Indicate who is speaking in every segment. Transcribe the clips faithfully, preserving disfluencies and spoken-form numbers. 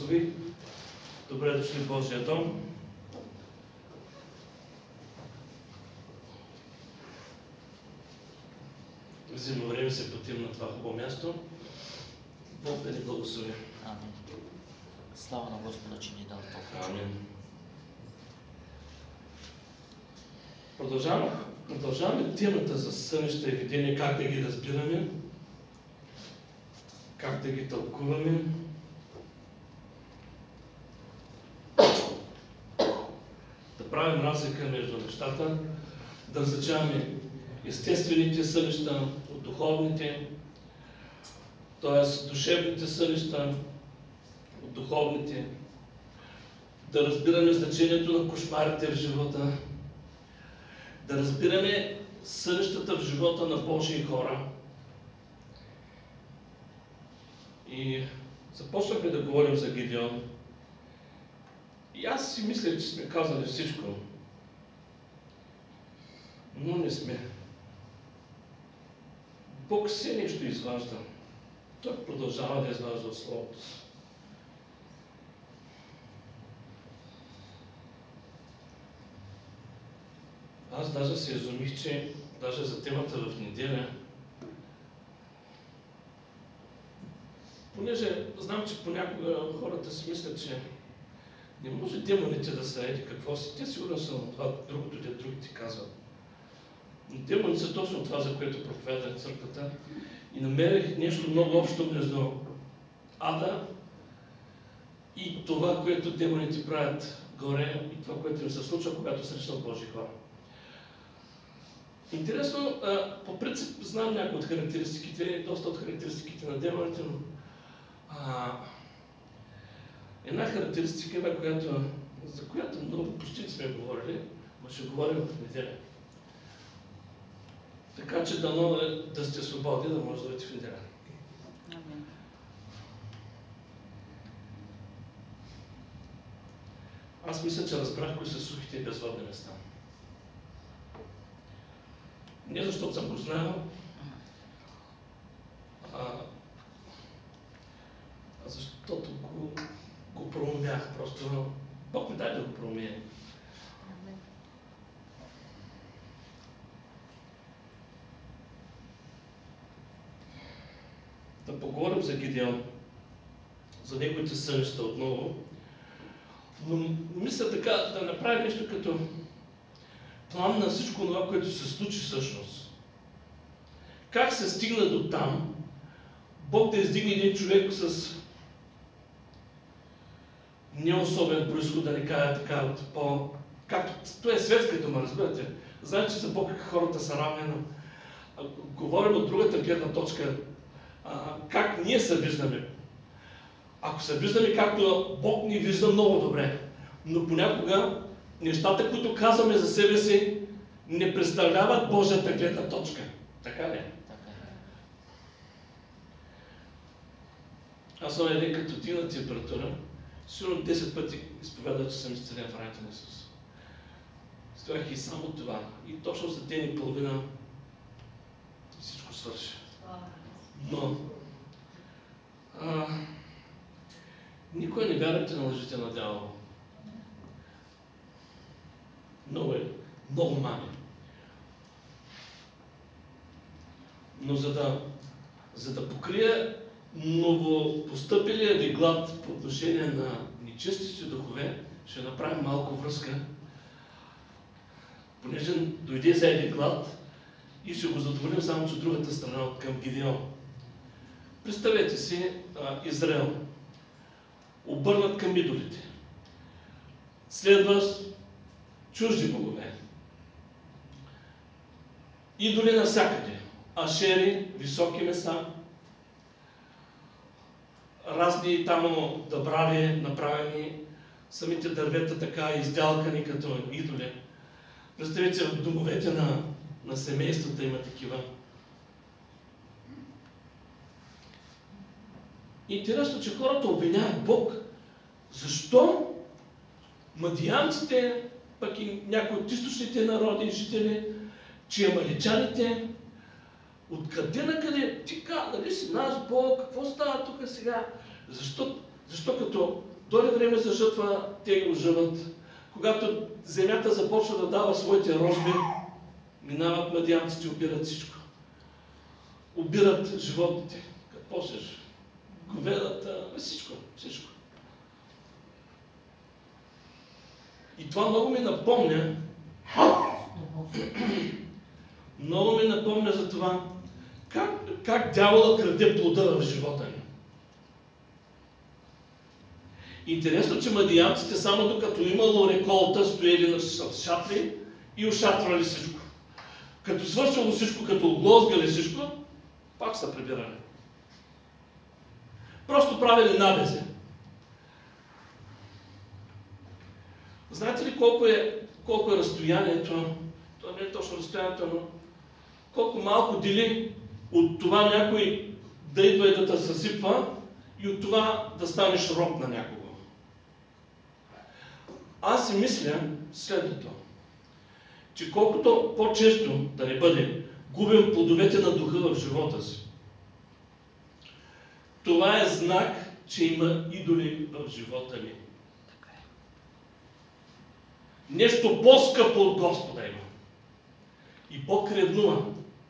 Speaker 1: благослови. Добре дошли в Божия дом. Взимно време се потим на това хубаво място. Бог да ни благослови.
Speaker 2: Амин. Слава на Господа, че ни дал това.
Speaker 1: Амин. Продължаваме, продължаваме темата за сънища и видения, как да ги разбираме, как да ги тълкуваме. Да правим разлика между нещата, да различаваме естествените сънища от духовните, т.е. душевните сънища от духовните, да разбираме значението на кошмарите в живота, да разбираме сънищата в живота на Божии хора. И започнахме да говорим за Гидеон. И аз си мисля, че сме казали всичко. Но не сме. Бог все нещо изважда. Той продължава да изважда от Словото си. Аз даже се изумих, че даже за темата в неделя, понеже знам, че понякога хората си мислят, че не може демоните да са еди какво си. Те сигурно са на това, другото, де другите казват. Но демоните са точно това, за което проповядва църквата. И намерих нещо много общо между ада и това, което демоните правят горе и това, което им се случва, когато срещнат Божи хора. Интересно, по принцип знам някои от характеристиките, доста от характеристиките на демоните, но а, една характеристика, която, за която много почти не сме говорили, но ще говорим в неделя. Така че дано да сте свободни, да може да бъдете в неделя.
Speaker 2: Амин.
Speaker 1: Аз мисля, че разбрах кои са сухите и безводни места. Не защото съм го знаел, а, а защото го, го проумях. Просто Бог ми дай да го проумея. Да поговорим за Гидеон, за неговите сънища отново. Но мисля така да направим нещо като план на всичко това, което се случи всъщност. Как се стигна до там, Бог да издигне един човек с неособен произход, да не кажа така, от по... Както това е светската дума, разбирате. Знаете, че за Бог хората са равни, но говорим от другата гледна точка. А, как ние се виждаме. Ако се виждаме както Бог ни вижда много добре, но понякога нещата, които казваме за себе си, не представляват Божията гледна точка. Така ли?
Speaker 2: Така е.
Speaker 1: Аз съм един като дигна температура, сигурно десет пъти изповядах, че съм изцелен в раните на Исус. Стоях и само това. И точно за ден и половина всичко свърши. Но а, никой не вярвайте на лъжите на дявола. Много е, много мами. Но за да, за да покрия новопостъпилия ви глад по отношение на нечистите духове, ще направим малко връзка, понеже дойде за един глад и ще го задоволим само, че другата страна от към Гидеон. Представете си а, Израел, обърнат към идолите. Следва чужди богове. Идоли навсякъде. Ашери, високи места, разни там дъбрави направени, самите дървета така изделкани като идоли. Представете в домовете на, на семействата има такива. Интересно, че хората обвиняват Бог. Защо мадианците, пък и някои от източните народи и жители, че амаличаните, откъде на къде? Ти ка, нали си наш Бог, какво става тук сега? Защо, Защо като дойде време за жътва, те го жъват. Когато земята започва да дава своите рожби, минават мадианците, обират всичко. Обират животните. Какво ще? Говедата, всичко, всичко. И това много ми напомня, много ми напомня за това, как, как дявола краде плода в живота ни. Интересно, че мадиянците само докато имало реколта, стояли на шатри и ушатрали всичко. Като свършило всичко, като оглозгали всичко, пак са прибирали. Просто правили набези. Знаете ли колко е, колко е разстоянието, това не е точно разстоянието, но колко малко дели от това някой да идва и да те съсипва и от това да станеш роб на някого. Аз си мисля следното, че колкото по-често да не бъде губим плодовете на духа в живота си, това е знак, че има идоли в живота ни. Нещо по-скъпо от Господа има. И по-креднува.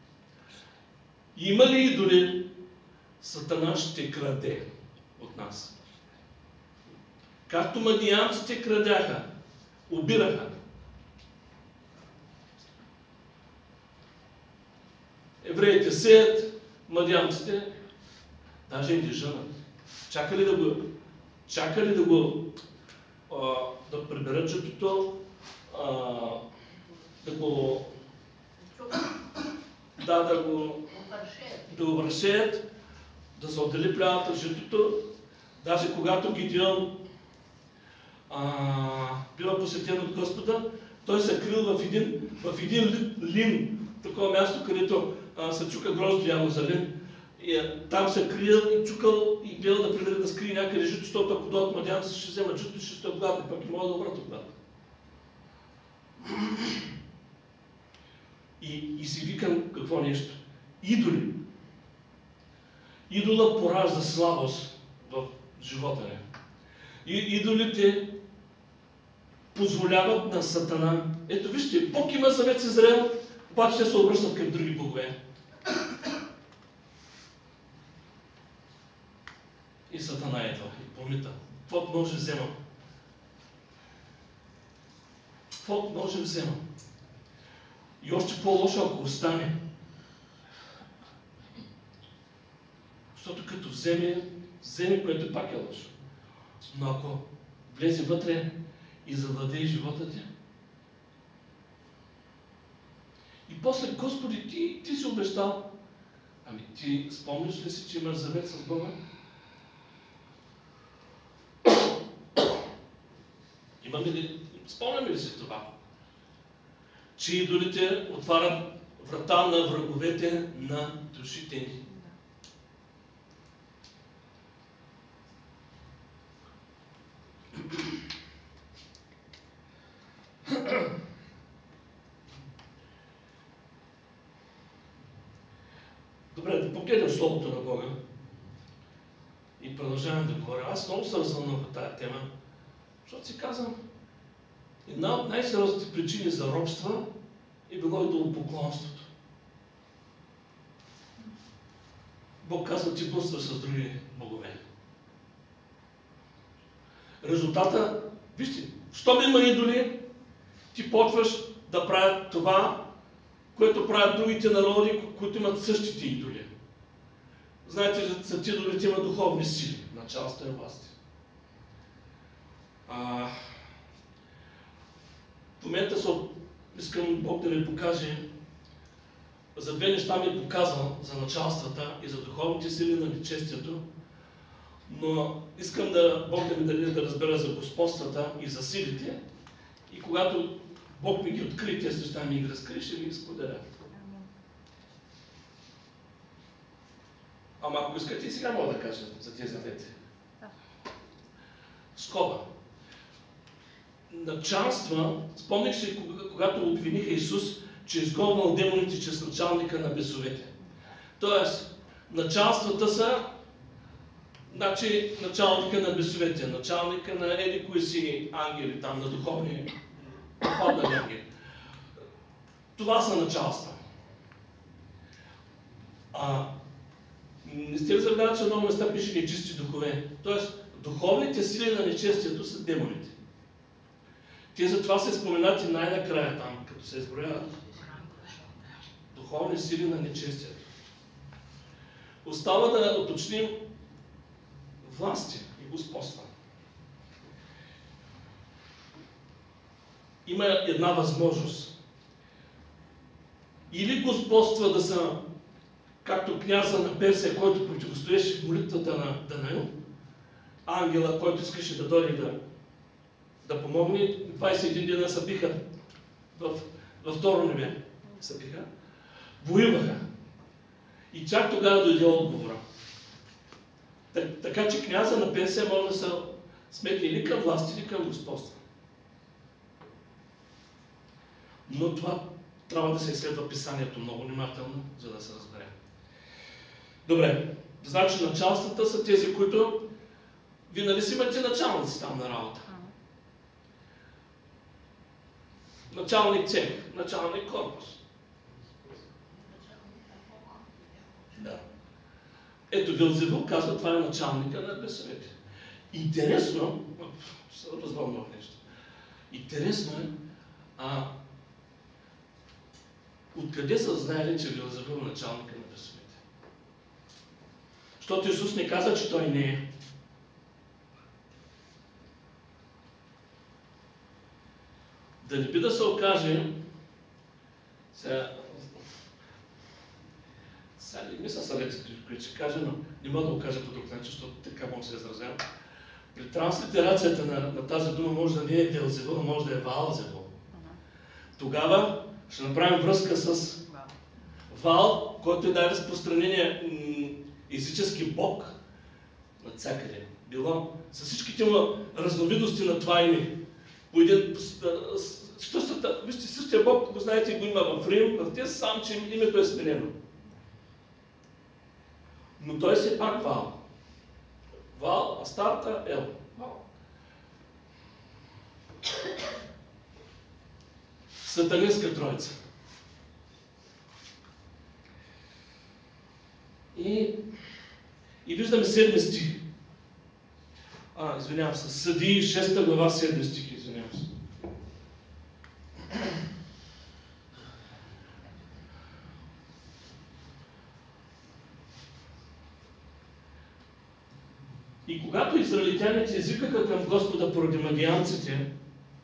Speaker 1: Има ли идоли, Сатана ще краде от нас. Както мадиянците крадяха, обираха. Евреите сеят, мадиянците даже им ги жънат. Чакали да го, чакали да го а, да приберат житото, а, да го да, да го да го вършеят, да се отдели плявата в житото. Даже когато Гидеон а, бива посетен от Господа, той се крил в един, в един лин, такова място, където а, се чука грозди явно за лин. И, а, там се крил и чукал и гледал да прибере да скрие някъде жито, защото ако дойдат мадианци, ще вземат жито и ще стоят гладни, пък и могат да обрат от глад. И, и си викам какво нещо. Идоли. Идола поражда слабост в живота ни. И идолите позволяват на Сатана. Ето вижте, Бог има съвет с Израел, обаче те се обръщат към други богове. И Сатана едва и помита. Какво може взема? Какво може взема? И още по-лошо, ако остане. Защото като вземе, вземе, което пак е лошо. Но ако влезе вътре и завладее живота ти, и после, Господи, ти, ти си обещал, ами ти спомняш ли си, че имаш завет с Бога? Имаме ли, спомняме ли си това? Че идолите отварят врата на враговете на душите ни. Добре, да погледнем Словото на Бога и продължавам да говоря. Аз много се развълнувам в тази тема, защото си казвам, една от най-сериозните причини за робства е било идолопоклонството. Бог казва, ти блудстваш с други богове. Резултата, вижте, щом има идоли, ти почваш да правят това, което правят другите народи, които имат същите идоли. Знаете, че за тия идолите има духовни сили, началство и власти. А, в момента са, искам Бог да ми покаже, за две неща ми е показал, за началствата и за духовните сили на нечестието, но искам да Бог да ми даде да разбера за господствата и за силите, и когато Бог ми ги откри, тези неща ми ги разкри, ще ми ги споделя. Ама ако искате и сега мога да кажа за тези двете. Скоба. Началства, спомних се, когато обвиниха Исус, че изгонвал демоните чрез началника на бесовете. Тоест, началствата са значи началника на бесовете, началника на еди кои си ангели, там на духовни, паднали ангели. Това са началства. А, не сте ли забелязали, че много места пише нечисти духове? Тоест, духовните сили на нечестието са демоните. Те затова се споменати най-накрая там, като се изброяват. Духовни сили на нечестието. Остава да уточним власти и господства. Има една възможност. Или господства да са както княза на Персия, който противостоеше в молитвата на Данаил, ангела, който искаше да дойде да, да помогне, двайсет и един дена са биха в, във второ небе. Са биха. Воюваха. И чак тогава дойде отговора. Так, така че княза на Персия може да се сметне или към власт, или към господство. Но това трябва да се изследва писанието много внимателно, за да се разбере. Добре, значи началствата са тези, които вие нали си имате началници там на работа. Началник цех, началник корпус. Да. Ето Вилзевул казва, това е началника на бесовете. Интересно, развълнах нещо. Интересно е, а, откъде са знаели, че Вилзевул е началника на бесовете? Защото Исус не каза, че той не е. Да не би да се окаже, сега, сега не мисля са лекцията, които ще кажа, но не мога да го кажа по друг начин, защото така мога да се изразявам. При транслитерацията на, на тази дума може да не е Велзевул, може да е Ваалзевул. Тогава ще направим връзка с Вал, който е най-разпространения езически бог навсякъде. Било с всичките му разновидности на това име. По един, същата, вижте, същия бог, го знаете, го има в Рим, в тези, сам, че името е сменено. Но той си е пак Вал. Вал, Астарта, Ел. Вал. Сатанинска троица. И, и виждаме седми стих. А, извинявам се, Съдии, шеста глава, седми стих, извинявам се. И когато израелитяните извикаха към Господа поради мадианците,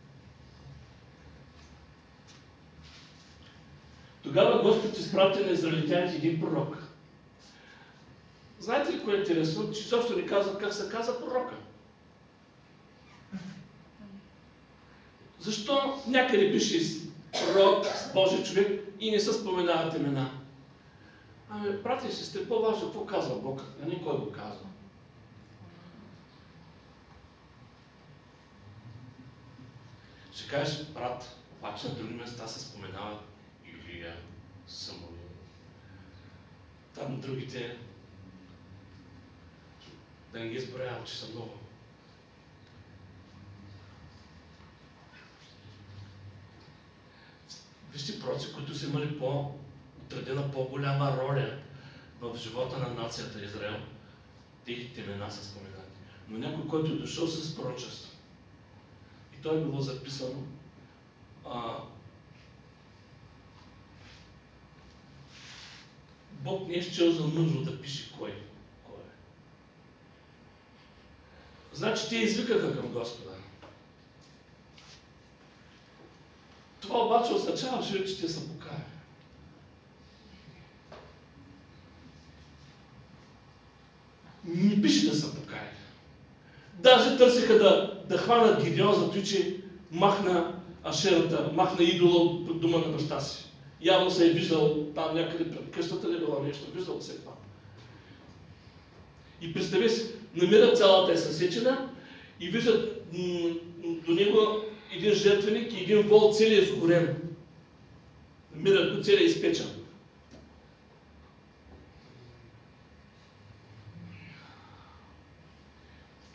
Speaker 1: тогава Господ изпрати на израелитяните един пророк. Знаете ли кое е интересно? Че също ни казват как се каза пророка. Защо някъде пише пророк, Божий човек и не се споменават имена? Ами, брати и сестри, по-важно, какво казва Бог, а не кой го казва. Ще кажеш, брат, обаче на други места се споменават Илия, Самуил. Там другите, да не ги изброявам, че са много. Вижте пророци, които са имали по-отредена, по-голяма роля в живота на нацията Израел. Техните имена са споменати. Но някой, който е дошъл с пророчество, и то е било записано, а, Бог не е счел за нужно да пише кой. кой е. Значи те извикаха към Господа. Това обаче означава, че те са покаяни. Не пише да са покаяни. Даже търсиха да, да хванат Гидеон, zato че махна Ашерата, махна идола от дома на баща си. Явно се е виждал там някъде пред къщата ли било нещо, виждал се това. И представи си, намират цялата е съсечена и виждат до него един жертвеник и един вол целият изгорен. Намират го целият изпечен.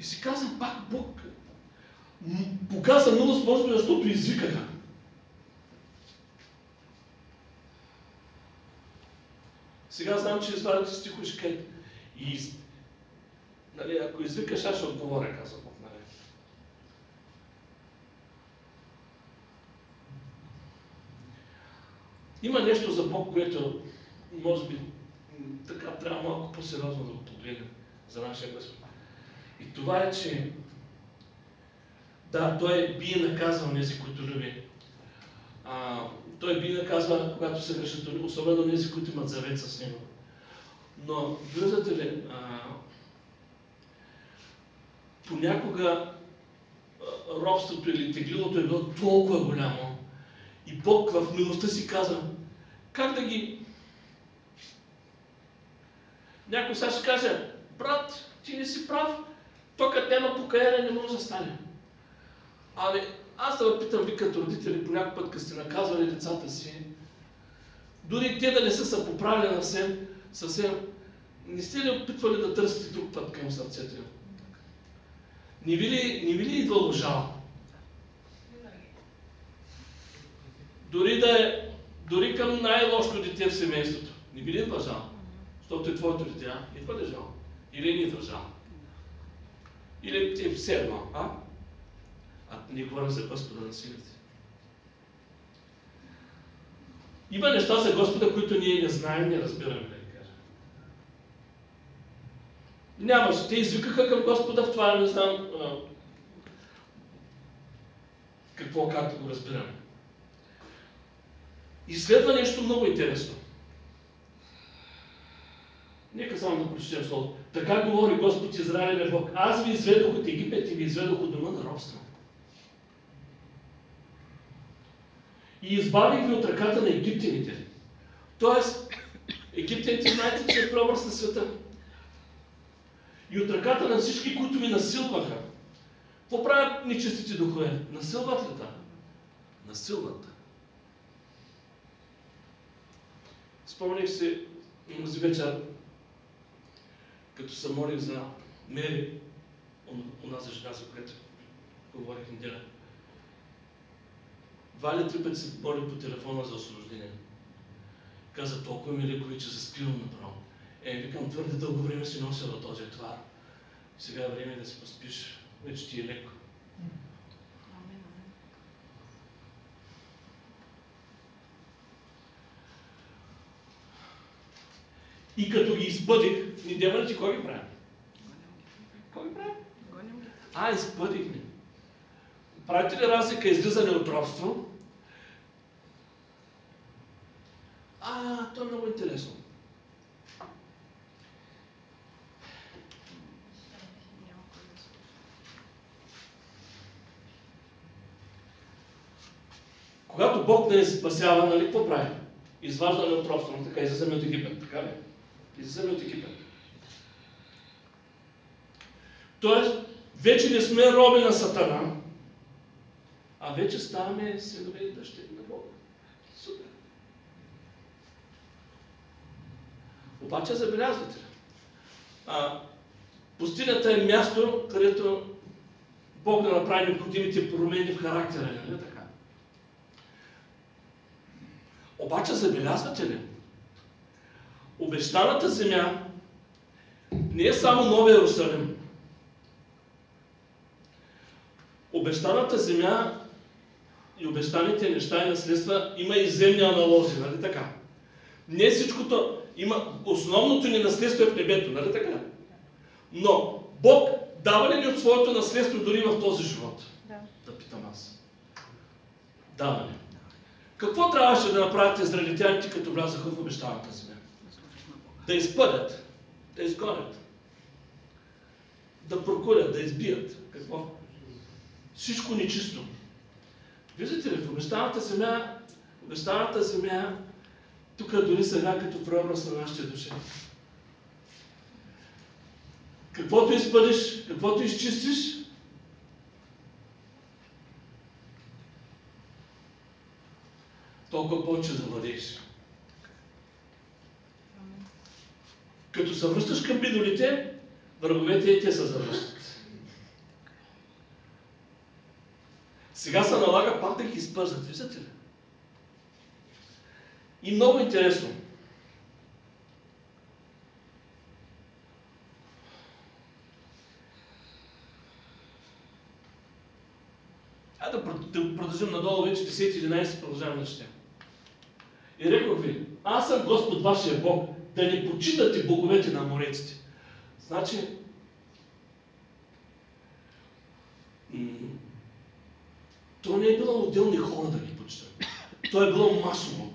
Speaker 1: И си казвам, пак Бог показа милост, може би, защото извикаха. Сега знам, че извадите стихове, ще кажете. И, нали, ако извикаш, аз ще отговоря, казва Бог. Нали. Има нещо за Бог, което може би така трябва малко по-сериозно да го погледнем за нашия Господ. И това е, че да, Той би наказвал тези, които люби. А, той би наказва, когато се грешат, особено тези, които имат завет с Него. Но, виждате ли, а, понякога робството или теглилото е било толкова голямо и Бог в милостта си казва, как да ги... Някой сега ще каже, брат, ти не си прав, то като няма покаяние не може да стане. Ами, аз да ви питам, ви като родители, по някой път, като сте наказвали децата си, дори те да не са се поправили на съвсем, съвсем, не сте ли опитвали да търсите друг път към сърцето им? Не ви ли, не ви ли идва жал? Дори да е, дори към най-лошото дете в семейството. Не ви ли идва жал? Защото е твоето дете, а? Идва ли жал? Или не идва жал? Или е все едно, а? А не говорим за Господа на силите. Има неща за Господа, които ние не знаем, не разбираме, да ви кажа. Нямаше. Те извикаха към Господа, в това не знам а, какво, както го разбираме. И следва нещо много интересно. Нека само да прочетем слово. Така говори Господ Израилев Бог. Аз ви изведох от Египет и ви изведох от дома на робство. И избавих ви от ръката на египтяните. Тоест, египтяните, знаете, че е прообраз на света. И от ръката на всички, които ви насилваха. Какво правят нечистите духове? Насилват ли та? Насилват. Спомних си този вечер, като се молих за Мери, онази жена, за която говорих неделя. Валя три пъти се моли по телефона за освобождение. Каза, толкова ми лекови, че заспивам направо. Е, викам, твърде дълго време си носила този товар. Сега е време да си поспиш. Вече ти е леко. И като ги изпъдих, ни демоните кой ги прави? Кой ги прави? А, изпъдих ни. Правите ли разлика излизане от робство? А, то е много интересно. Когато Бог не спасява, нали, какво прави? Изваждане от робство, така излизаме от Египет, така ли? Излизаме от Египет. Тоест, вече не сме роби на Сатана, а вече ставаме синове и дъщери на Бога. Супер! Обаче забелязвате ли? А, пустинята е място, където Бог да направи необходимите промени в характера, нали така? Обаче забелязвате ли? Обещаната земя не е само Новия Иерусалим. Обещаната земя и обещаните неща и наследства има и земни аналози, нали така? Не всичкото, има основното ни наследство е в небето, нали така? Но Бог дава ли ни от своето наследство дори в този живот? Да. Да питам аз. Дава ли? Какво трябваше да направят израелитяните, като влязаха в обещаната земя? Да изпъдят, да изгонят, да прокурят, да избият. Какво? Всичко нечисто. Виждате ли, в обещаната земя, обещаната земя, тук дори сега като преобраз на нашите души. Каквото изпъдиш, каквото изчистиш, толкова повече завладееш. Като се връщаш към бидолите, враговете и те се завръщат. Сега се налага пак да ги изпържат, виждате ли? И много интересно. А да продължим надолу, вече десет единайсет продължаваме да четем. И рекох ви, аз съм Господ вашия Бог, да не почитате боговете на амореците. Значи, то не е било отделни хора да ги почитат. То е било масово.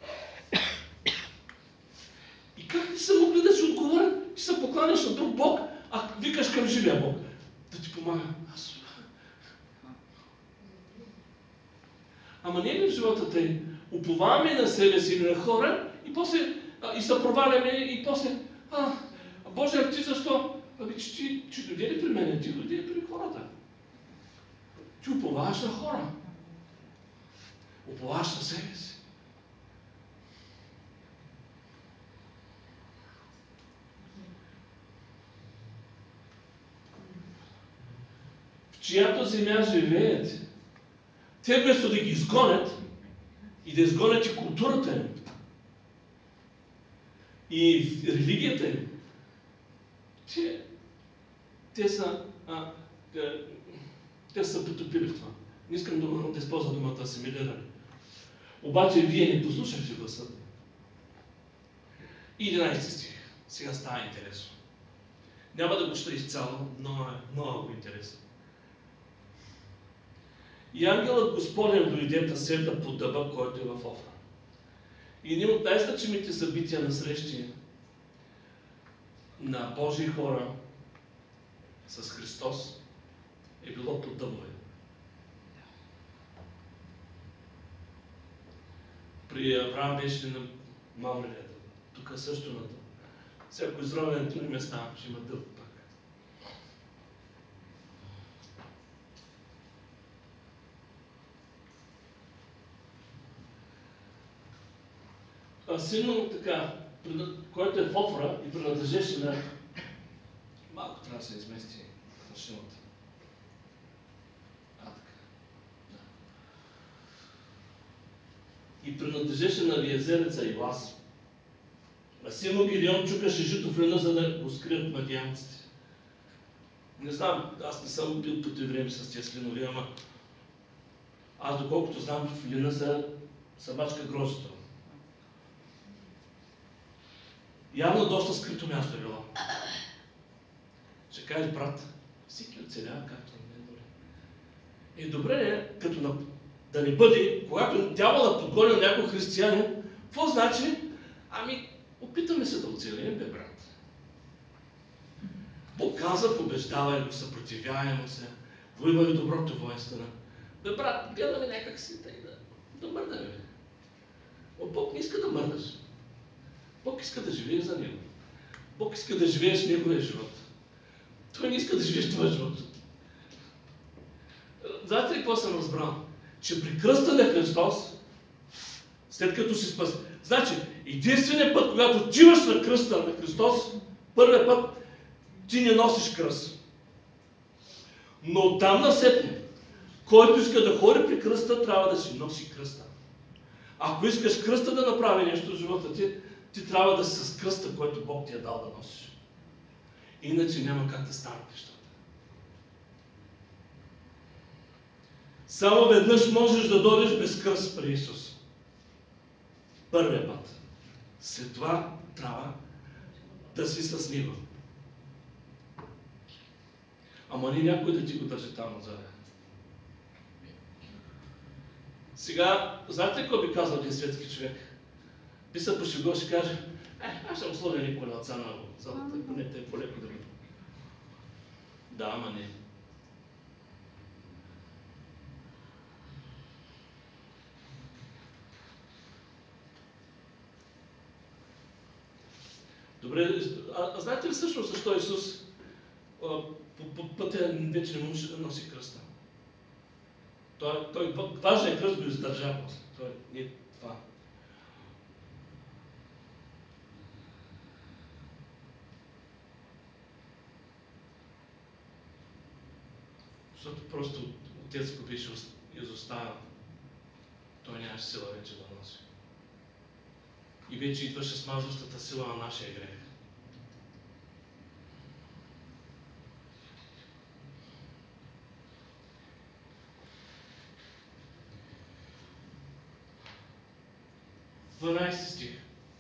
Speaker 1: И как не са могли да си отговорят, че се покланяш на друг Бог, а викаш към живия Бог? Да ти помага. Аз... Ама не е ли в живота тъй? Уповаваме на себе си или на хора и после а, и се проваляме и после а, Боже, а ти защо? Ами, че ти, че дойде ли при мен? Ти дойде при хората. Ти уповаваш на хора. Уповаваш на себе си. В чиято земя живеят, те вместо да ги изгонят и да изгонят и културата им, и религията им, те, те са а, те, те са потопили в това. Не искам да, да използвам думата асимилиране. Обаче вие не послушахте гласа. И единайсети стих. Сега става интересно. Няма да го чета изцяло, но е много интересно. И ангелът Господен дойде да седна под дъба, който е в Офра. И един от най-значимите събития на срещи на Божии хора с Христос е било под дъбове. При Авраам беше на Мамрелията. Тук също на дъб. Всяко изровене три места ще има дъб пак. А силно така, който е в Офра и принадлежеше на... Малко трябва да се измести машината. А, така. Да. И принадлежеше на Виезереца Илас. А силно Гидеон чукаше жито в лина, за да го скрие от мадианците. Не знам, аз не съм убил по това време с тези слинови, ама аз доколкото знам, в лина са събачка грозето. Явно доста скрито място е било. Ще кажеш, брат, всеки оцелява както не е добре. И добре е, като на, да не бъде, когато дявола подгони на някой християнин, какво значи? Ами, опитаме се да оцелим, бе, брат. Бог каза, побеждавай го, съпротивяй му се, воювай доброто воинствена. Бе, брат, гледаме някак си тъй да, да мърдаме. Но Бог не иска да мърдаш. Бог иска да живееш за Него. Бог иска да живееш Неговия живот. Той не иска да живееш твоя живот. Знаете ли какво съм разбрал? Че при кръста на Христос, след като си спас... Значи, единственият път, когато отиваш на кръста на Христос, първият път ти не носиш кръст. Но оттам насетне, който иска да ходи при кръста, трябва да си носи кръста. Ако искаш кръста да направи нещо в живота ти, ти трябва да си с кръста, който Бог ти е дал да носиш. Иначе няма как да станат нещата. Само веднъж можеш да дойдеш без кръст при Исус. Първият път. След това трябва да си с Него. Ама не някой да ти го държи там назад. Сега, знаете ли какво би казал един светски човек? Би се пошегувал, ще каже, е, аз ще му сложа ни колелца на залата, ако не те по-леко да бъде. Да, ама не. Добре, а, а знаете ли всъщност защо Исус а, по, по пътя вече не може да носи кръста? Той, той важният кръст го издържа. Той не е това. Защото просто Отец го беше изостава. Той нямаше сила вече да носи. И вече идваше смазващата сила на нашия грех. дванайсети стих.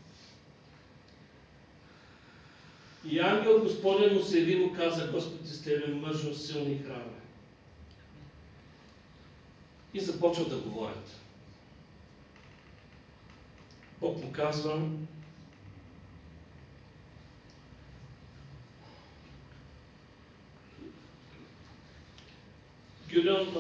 Speaker 1: И ангел Господен му се яви и му каза: Господ с тебе, мъжо, силни и храбри. И започва да говорят. Бог му казва: Гидеон,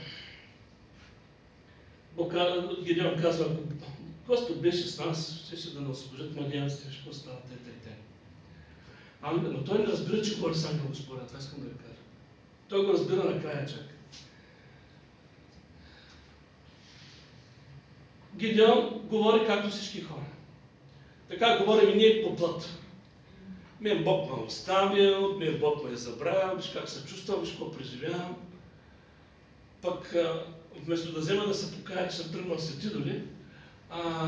Speaker 1: Гидеон казва: Господ беше с нас, ще да нас служат младенците, ще поставят те, те, те. Ами, но той не разбира, че говори с ангел Господен, това искам да ви кажа. Той го разбира накрая чак. Гидеон говори както всички хора. Така говорим и ние по плът. Мен Бог ме оставил, мен Бог ме е забравил, виж как се чувствам, виж какво преживявам. Пък вместо да взема да се покая, че съм тръгнал след идоли, а...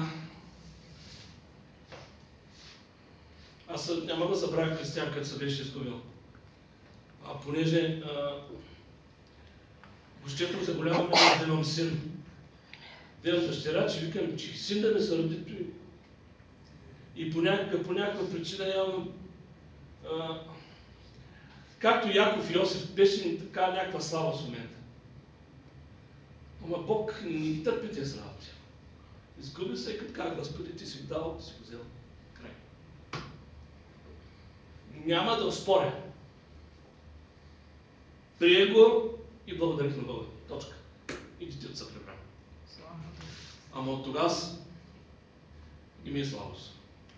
Speaker 1: аз няма да забравя Християн, като се беше изгубил. А понеже а... гощето за голяма мера да имам син. Да имам дъщеря, че викам, че син да не се роди той. И по някаква, по някаква причина явно, а... както Яков и Йосиф, беше ми така някаква слава в момента. Ама Бог не търпи тези работи. Изгуби се и като как, Господи, ти си го дал, ти си го взел. Край. Няма да оспоря. Прие го и благодарих на Бога. Точка. И детето се прибра. Ама от тогава и ми е слабост.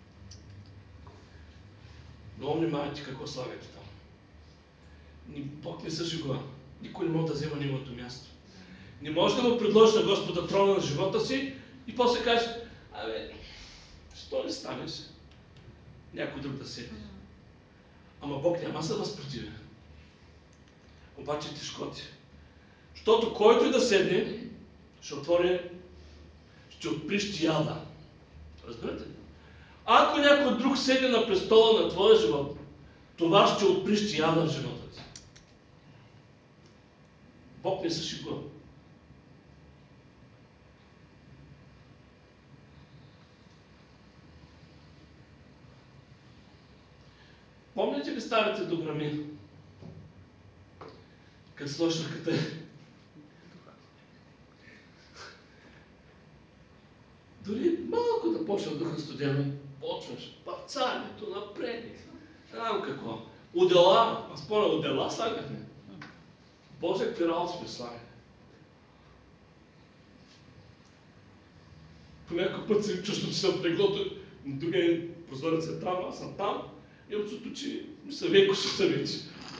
Speaker 1: Много внимавайте какво слагате там. Бог не се шегува. Никой не може да взема неговото място. Не може да му предложиш на Господа трона на живота си и после кажеш: абе, що не станеш? Някой друг да седи. Ама Бог няма се възпротиви. Обаче тежко ти. Защото който и да седне, ще отвори, ще отприщи яда. Разбирате ли? Ако някой друг седи на престола на твоя живот, това ще отприщи яда в живота ти. Бог не се шегува. Помните ли старите дограми? Като слушахте. Дори малко да почва духа студено, почваш павцането напред. Знам какво. Удела, аз помня, удела слагахме. Боже, какви работи сме слагали. По някой път си чувствам, че съм преглото, друг е прозорец е там, аз съм там. И от чуто, че ми са веко са вече.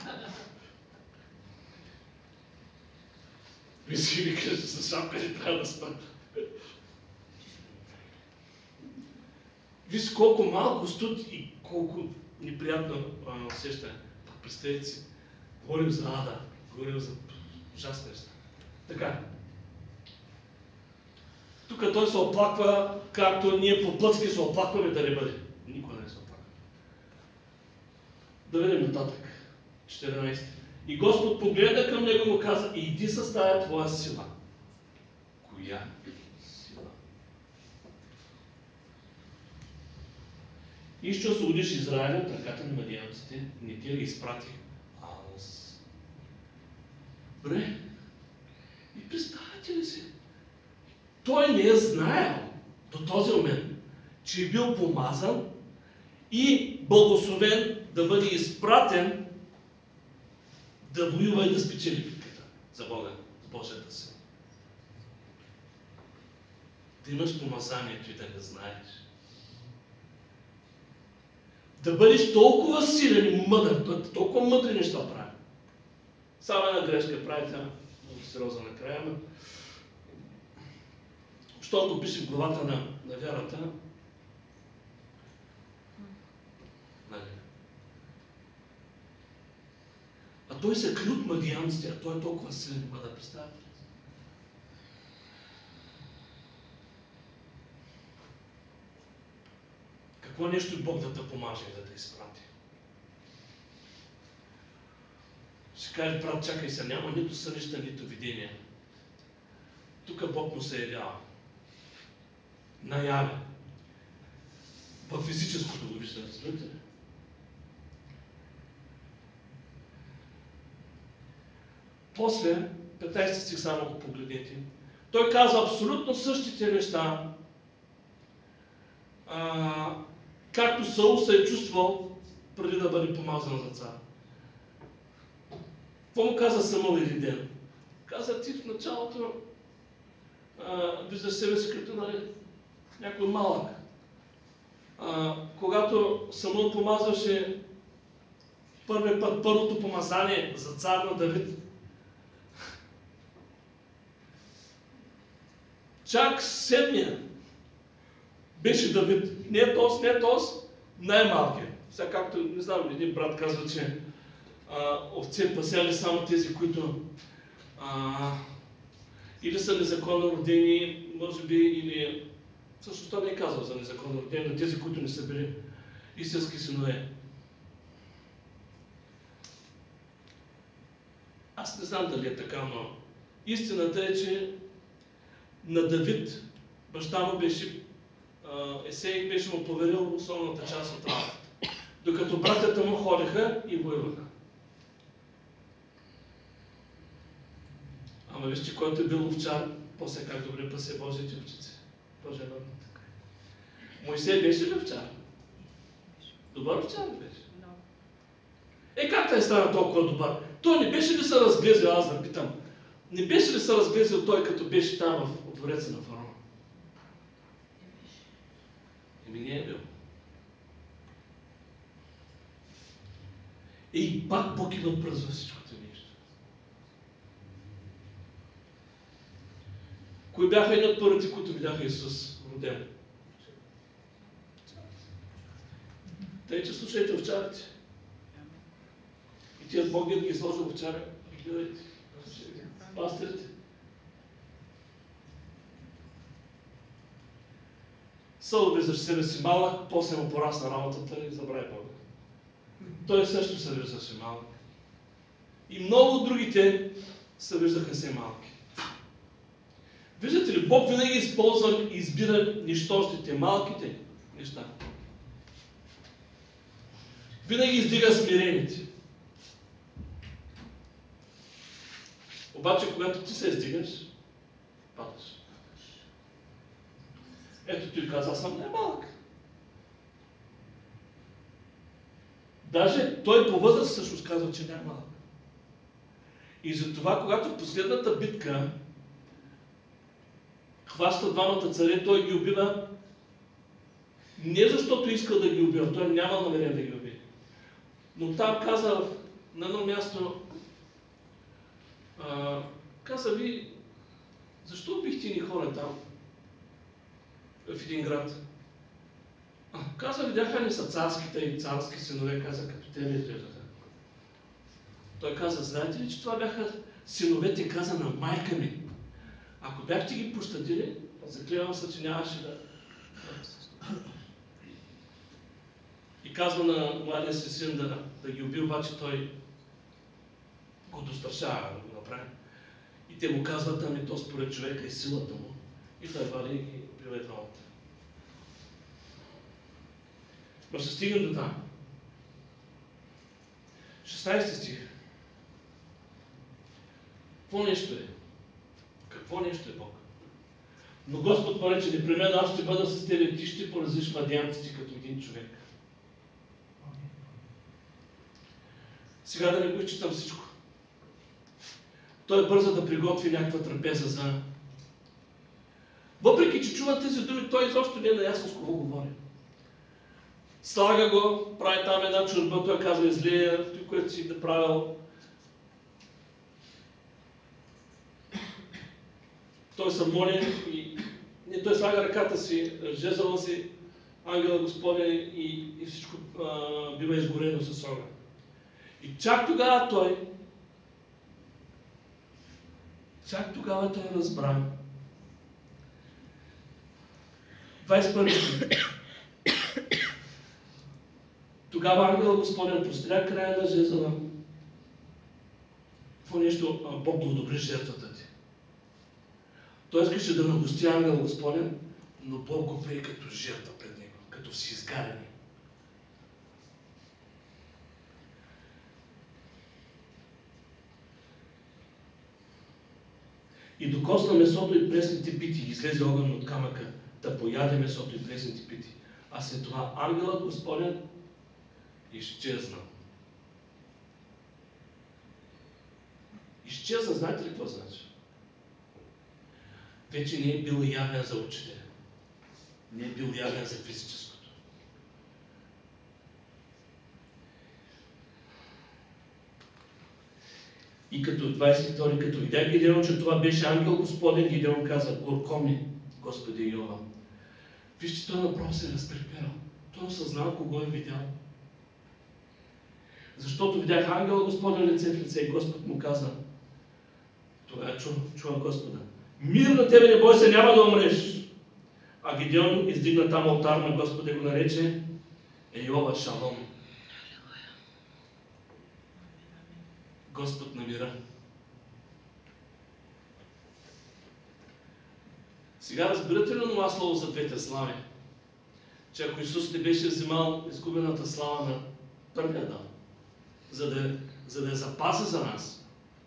Speaker 1: Виси ми кажа, че с шапка не трябва да спа. Виж колко малко студ и колко неприятно усещане. Представете си, говорим за ада, говорим за ужасни неща. Така. Тук той се оплаква, както ние по-плътски се оплакваме да не бъде. Никога не се оплаква. Да видим нататък. четиринайсети. И Господ погледна към него и му каза: иди с тая твоя сила. Коя сила? И ще освободиш Израиля от ръката на мадианците, не ти ли изпратих, а аз. Бре, и представете ли си? Той не е знаел до този момент, че е бил помазан и благословен да бъде изпратен да воюва и да спечели битката за Бога, за Божията сила. Да имаш помазанието и да не знаеш. Да бъдеш толкова силен и мъдър, толкова мъдри неща прави. Само една грешка прави, тя много сериозна накрая, но щом го пише в главата на, на вярата, нали? А той се клют мадианците, а той е толкова силен, ма да представите. какво нещо и Бог да те помаже и да те изпрати. Ще каже, брат, чакай се, няма нито сънища, нито видения. Тук Бог му се явява. Наяве. В физическото го вижда, разбирате ли? После, петнайсети стих само го погледнете, той казва абсолютно същите неща, а, както Саул се е чувствал преди да бъде помазан за цар. Какво му каза Самуил един ден? Каза, ти в началото а, виждаш себе си като, нали, някой малък. А, когато Самуил помазваше първият път, първото помазание за цар на Давид, чак седмия беше Давид. Не е този, не е този, най-малкият. Сега както, не знам, един брат казва, че а, овце пасяли само тези, които а, или са незаконно родени, може би, или... Също това не е казал за незаконно родени, на тези, които не са били истински синове. Аз не знам дали е така, но истината е, че на Давид баща му беше, Есей беше му поверил основната част от работата, докато братята му ходеха и воюваха. Ама вижте, който е бил овчар, после как добре пасе Божиите овчици. Божия народ. Моисей беше ли овчар? Добър овчар ли беше? Е, как той стана толкова добър? Той не беше ли се разглезил, аз да питам, не беше ли се разглезил той, като беше там в двореца на фараона? Еми не е бил. И пак Бог им отпръзва всичкото нещо. Кои бяха едни от първите, които видяха Исус роден? Тъй, че слушайте овчарите. И тия Бог ги изложил овчаря, гледайте. Пастирите. Саул виждаше себе си малък, после му порасна работата и забрави Бога. Той също се виждаше малък. И много от другите се виждаха се малки. Виждате ли, Бог винаги използва и избира нищожните, малките неща. Винаги издига смирените. Обаче, когато ти се издигаш, падаш. Ето той каза, аз съм не малък. Даже той по възраст всъщност казва, че не е малък. И затова, когато в последната битка хваща двамата царе, той ги убива не защото иска да ги убива, той няма намерение да ги убие. Но там каза на едно място, а, каза ви, защо убихте ни хора там, в един град? А, каза, видяха ни са царските и царски синове, каза, като те не изглеждаха. Той каза, знаете ли, че това бяха синовете, каза на майка ми. Ако бяхте ги пощадили, заклевам се, че нямаше да... И казва на младия си син да, да ги уби, обаче той го дострашава да го направи. И те му казват, ами то според човека и силата му. И той вади и ги убива и двамата. Но ще стигнем до там. шестнайсети стих. Какво нещо е? Какво нещо е Бог? Но Господ му рече, непременно аз ще бъда с тебе, ти ще поразиш мадианците като един човек. Сега да не го изчитам всичко. Той бърза да приготви някаква трапеза за... Въпреки, че чува тези думи, той изобщо не е наясно с кого говори. Слага го, прави там една чурба, той казва излия, той, което си направил. Той се моли и не, той слага ръката си, жезъла си, ангела Господен и, и всичко а, бива изгорено с огън. И чак тогава той, чак тогава той разбра. двайсет и първи стих. Тогава ангел Господен простря края на жезъла. Какво нещо? Бог да одобри жертвата ти. Той искаше да нагости ангел Господен, но Бог го прие като жертва пред него, като всеизгаряне. И докосна месото и пресните пити, излезе огън от камъка, да пояде месото и пресните пити. А след това ангелът Господен изчезна. Изчезна, знаете ли какво значи? Вече не е бил явен за очите. Не е бил явен за физическото. И като двадесет и втори, като видя Гидеон, че това беше ангел Господен, Гидеон каза: горко ми, Господи Йова. Вижте, той направо се е разтреперал. Той осъзнал кого е видял. Защото видях ангел Господен лице в лице и Господ му каза, тогава чува, чува Господа: мир на тебе, не бой се, няма да умреш. А Гидеон издигна там алтар на Господа и го нарече Йова Шалом. Господ на мира. Сега разбирате ли това слово за двете слави? Че ако Исус не беше взимал изгубената слава на първия Адам, за да, за да я запази за нас,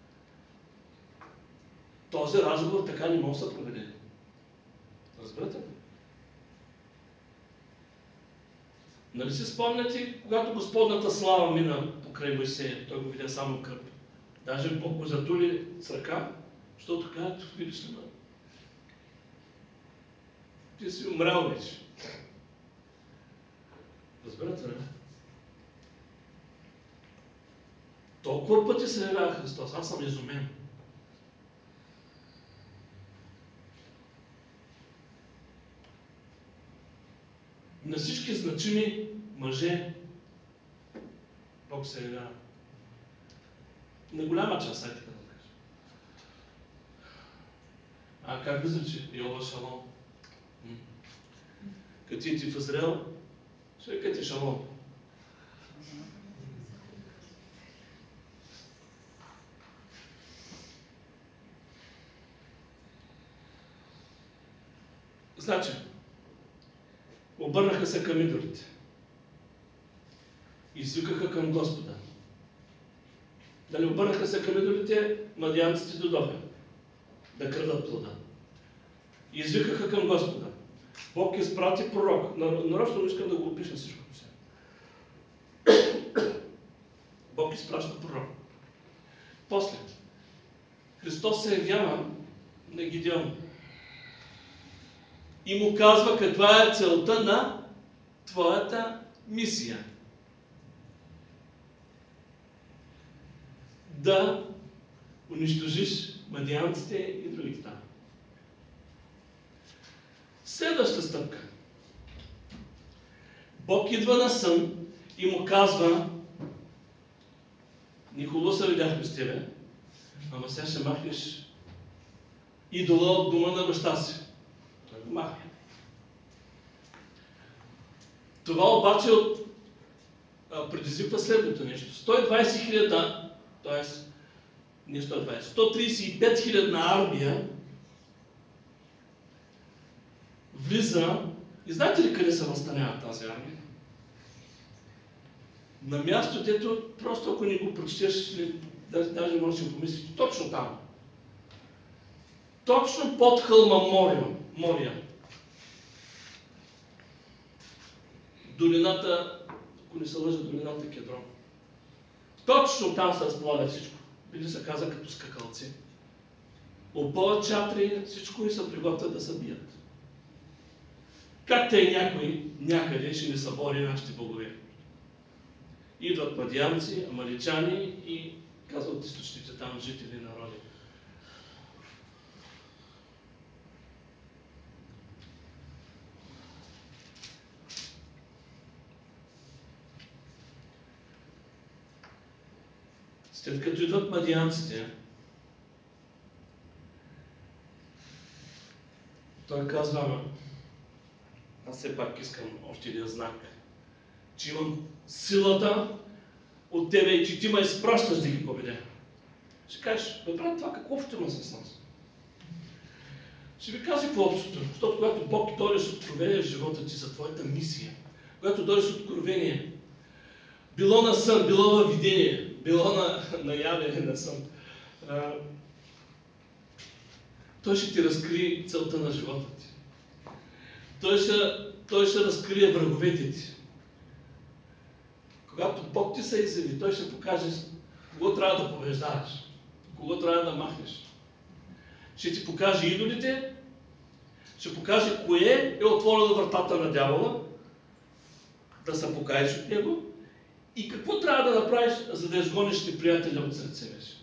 Speaker 1: този разговор така не може да се проведе. Разбирате ли? Нали си спомняте, когато Господната слава мина покрай Моисея, той го видя само в кръп. Даже Бог го затули с ръка, защото казват: видиш ли ме? Ти си умрял вече. Разбирате ли? Толкова пъти се явява Христос, аз съм изумен. На всички значими мъже Бог се явява. На голяма част, ай така да кажа. А как да звучи? Йова Шалом. Като ти в Израел, ще викате Шалом. Значи, обърнаха се към идолите. Извикаха към Господа. Дали обърнаха се към идолите, мадианците дойдоха да крадат плода. Извикаха към Господа. Бог изпрати пророк. Нарочно искам да го опиша всичко по себе. Бог изпраща пророк. После, Христос се явява на Гидеон и му казва каква е целта на твоята мисия. Да унищожиш мадианците и другите там. Следваща стъпка. Бог идва на сън и му казва: Николо се видяхме с тебе, ама сега ще махнеш идола от дома на баща си. Той го махне. Това обаче от, а, предизвиква следното нещо. сто и двадесет хиляди, т.е. не сто и двадесет, сто тридесет и пет хилядна армия влиза. И знаете ли къде се настанява тази армия? На място, дето просто ако не го прочетеш, даже можеш да си го помислиш, точно там. Точно под хълма Мория. Мория. Долината, ако не се лъжа, долината Кедрон. Точно там се разполага всичко. Били се каза като скакалци. Опъват чатри, всичко и се приготвят да се бият. Как те някой някъде ще не събори нашите богове? Идват мадианци, амаличани и казват източните там жители народи. След като идват мадианците, той казва: аз все пак искам още един знак, че имам силата от тебе и че ти ме изпращаш да ги победя. Ще кажеш, бе брат, това какво ще има с нас? Ще ви кажа какво общото, защото когато Бог дойде с откровение в живота ти за твоята мисия, когато дойде с откровение, било на сън, било на видение, било на, на яве, на сън, а, той ще ти разкрие целта на живота ти. Той ще, той ще разкрие враговете ти. Когато Бог ти се изяви, той ще покаже кого трябва да побеждаваш, кого трябва да махнеш. Ще ти покаже идолите, ще покаже кое е отворило вратата на дявола, да се покажеш от него и какво трябва да направиш, за да изгониш неприятеля от сред себе си.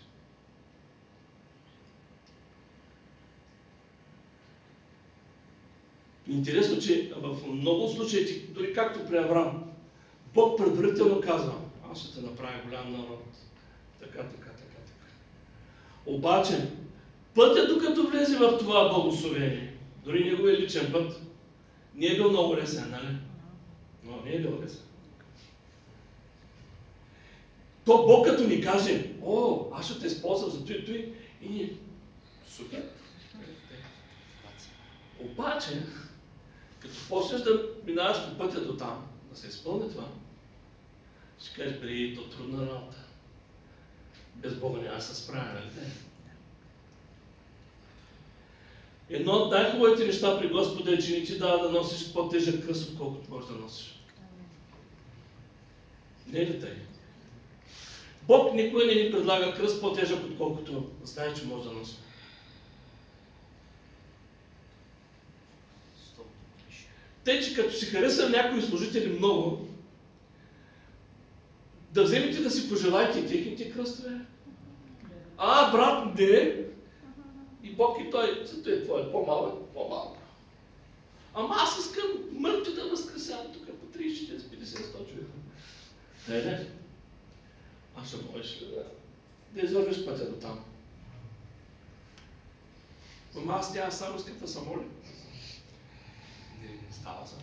Speaker 1: Интересно, че в много случаи, дори както при Авраам, Бог предварително казва, аз ще те направя голям народ. Така, така, така, така. Обаче, пътят докато влезе в това благословение, дори неговия личен път, не е бил много лесен, нали? Но не е бил лесен. То Бог като ни каже, о, аз ще те използвам за той и той, и ние, супер. Обаче, като почнеш да минаваш по пътя до там, да се изпълни това, ще кажеш, при то трудна работа. Без Бога няма да се справя, нали? Едно от най-хубавите неща при Господа е, че не ти дава да носиш по-тежък кръст, отколкото можеш да носиш. Не е ли тъй? Бог никога не ни предлага кръст по-тежък, отколкото знае, че може да носи. Тъй, че като си харесам някои служители много, да вземете да си пожелаете техните кръстове. А, брат, не. И Бог и той, зато е твое, по-малък, по-малък. Ама аз искам мъртви да възкресявам тук по трийсет, четирийсет, петдесет, сто човека. Не, не. А ще можеш ли да, да извървиш пътя до там? Ама аз няма само искам да се моля. Не, не става за.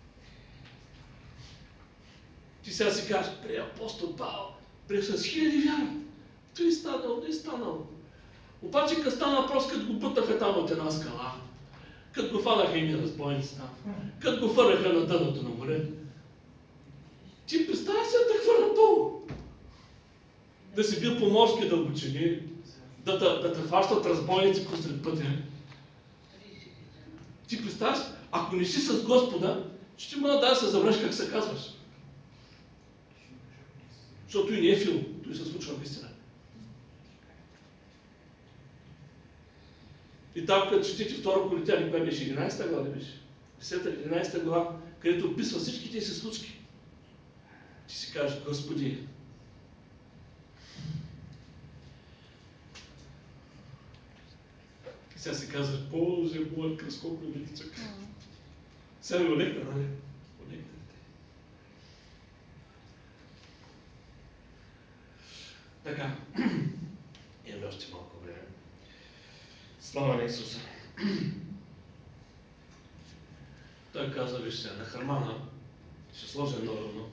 Speaker 1: Ти сега си кажеш, при апостол Павел, при с хиляди вяра. Той е станал, той е станал. Обаче като стана въпрос, като го бутаха там от една скала, като го фанаха и разбойници там, като го фърнаха на дъното на море, ти представя се да хвърля долу. Да си бил по морски дълбочини, да те да те фащат разбойници посред пътя. Ти представяш, ако не си с Господа, ще ти мога да се забреш как се казваш. Защото той не е филм, той се случва наистина. И там, като четите второ Коринтияни, кое беше единайсета глава, не беше? десета или единайсета глава, където описва всички тези случки. Ти си кажеш, Господи, сега си казваш, Боже, моят кръст, колко е величък. Сега ми олекна, нали? Олекна те. Така, имаме още малко време. Слава на Исуса. Той каза, вижте, на Хармана ще сложа едно равно.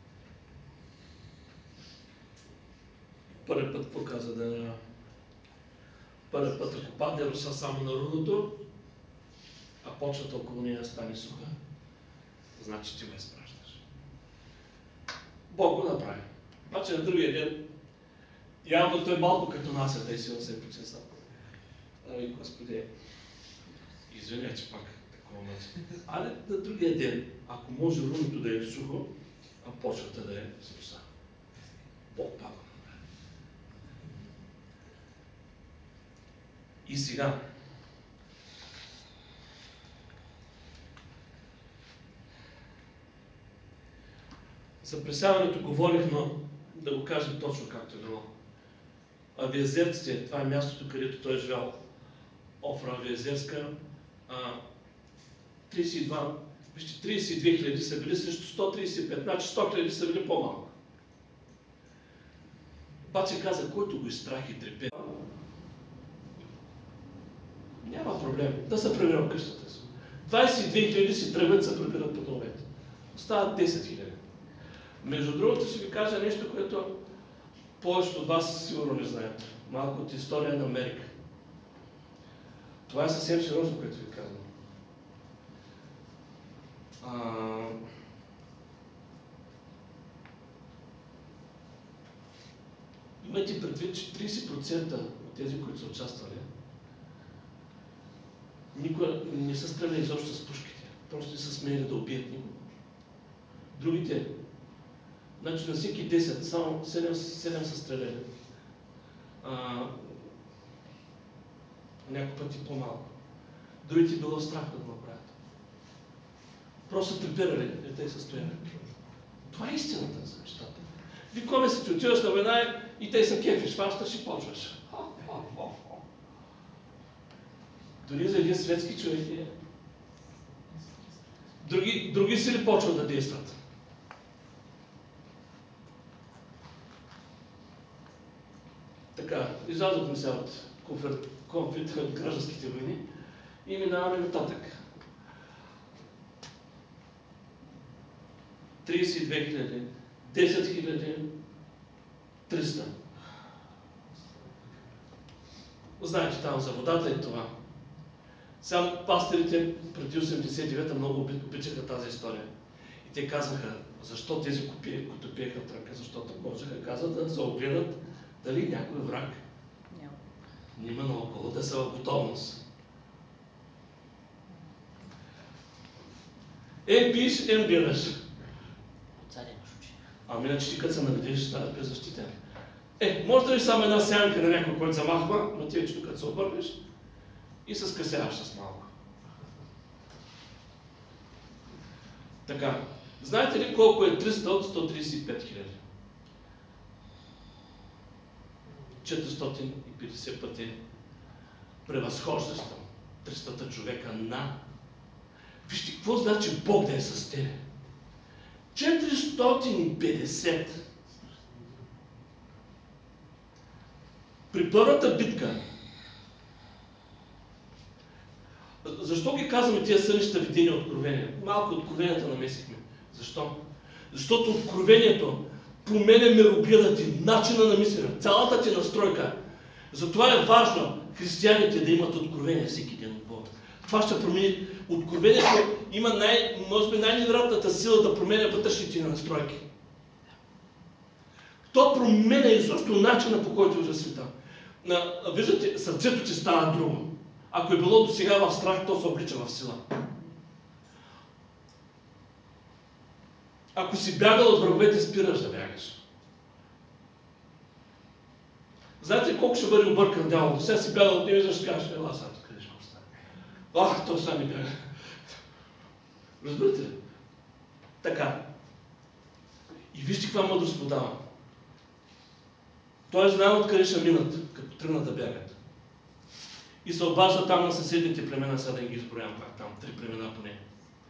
Speaker 1: Първи път показа да... Първи път, ако падне руса само на руното, а почвата около нея стане суха, значи ти ме изпращаш. Бог го направи. Обаче на другия ден, явно той малко като нас е, тъй силно се е почесал. Ами, Господи, извиня, че пак такова начин. Але на другия ден, ако може руното да е сухо, а почвата да е с руса. Бог пак. И сега, за пресяването говорих, но да го кажем точно както е било. Авиазерците, това е мястото, където той е живял. Офра Авиазерска, трийсет и два, вижте, трийсет и две хиляди са били срещу сто трийсет и пет, значи сто хиляди са били по-малко. Обаче каза, който го изстрах и трепе, няма проблем, да се прибира в къщата си. двайсет и две хиляди си тръгват, се прибират по домовете. Остават десет хиляди. Между другото ще ви кажа нещо, което повечето от вас сигурно не знаят. Малко от история на Америка. Това е съвсем сериозно, което ви казвам. А... Имайте предвид, че трийсет процента от тези, които са участвали, никога не са стреляли изобщо с пушките. Просто не са смели да убият никого. Другите, значи на всеки десет, само седем, седем са стреляли. А, някой пъти по-малко. Другите било страх да го направят. Просто са припирали в тези състояния. Това е истината за нещата. Викоме си, ти отиваш на война и те са кефиш, фащаш и почваш. Дори за един светски човек е. Други, други сили почват да действат. Така, излязохме сега от конфликт от гражданските войни и минаваме нататък. трийсет и две хиляди, десет хиляди, триста. Знаете там за водата и това. Сега пастирите преди осемдесет и девета много обичаха тази история. И те казаха, защо тези копии, които пиеха в ръка, защото можеха, казват, да се огледат дали някой враг няма наоколо, да са в готовност. Е, пиш, е, гледаш. Ами иначе ти като се наведеш, ще стават беззащитен. Е, може да ви само една сянка на някой, който замахва, но ти вече като се обърнеш и се скъсяваш с малко. Така, знаете ли колко е триста от сто трийсет и пет хиляди? четиристотин и петдесет пъти превъзхождащо тристата човека на... Вижте, какво значи Бог да е с тебе? четиристотин и петдесет. При първата битка. Защо ги казваме тия сънища, видения, откровения? Малко откровенията намесихме. Защо? Защото откровението променя мирогледа ти, начина на мислене, цялата ти настройка. Затова е важно християните да имат откровение всеки ден от Бога. Това ще промени. Откровението има най, може би най-невероятната сила да променя вътрешните настройки. То променя изобщо начина, по който вижда света. На, виждате, сърцето ти става друго. Ако е било до сега в страх, то се облича в сила. Ако си бягал от враговете, спираш да бягаш. Знаете колко ще бъде объркан дявол? Сега си бягал от него, защо кажеш, ела сега тук, къдеш какво стане. Ах, той сега не бяга. Разбирате ли? Така. И вижте каква мъдрост подава. Той е знаел откъде ще минат, като тръгнат да бягат. И се обажда там на съседните племена, сега да ги изброявам пак там, три племена поне.